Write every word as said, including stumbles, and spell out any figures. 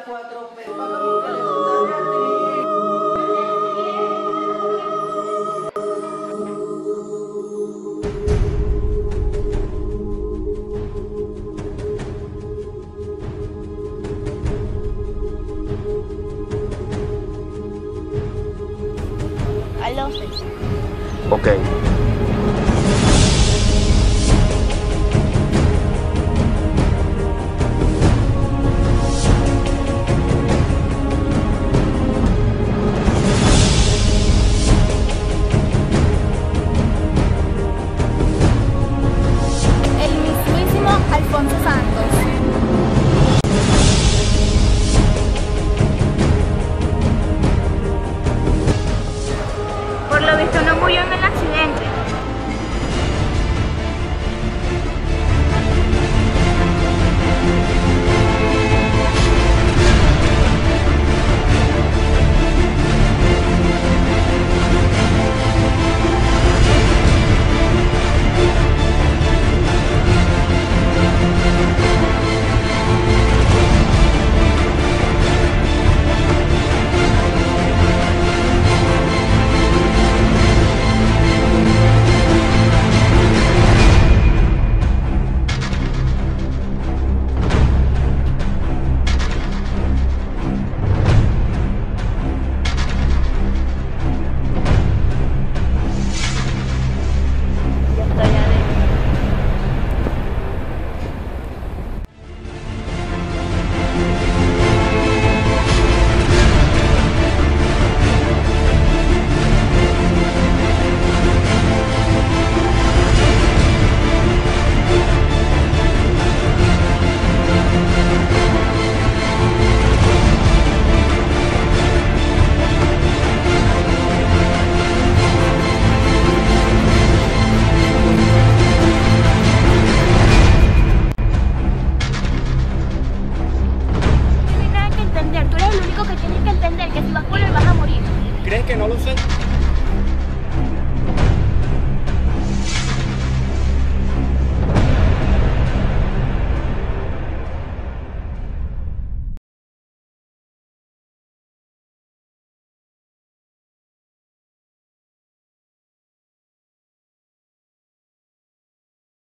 cuatro pepas como que le gusta a Beatriz. Aló. Ok. El mismísimo Alfonso Santos. Por lo visto no murió en el accidente. Ya estoy adentro. No hay nada que entender. Tú eres el único que tienes que entender que si vas por él vas a morir. ¿Crees que no lo sé?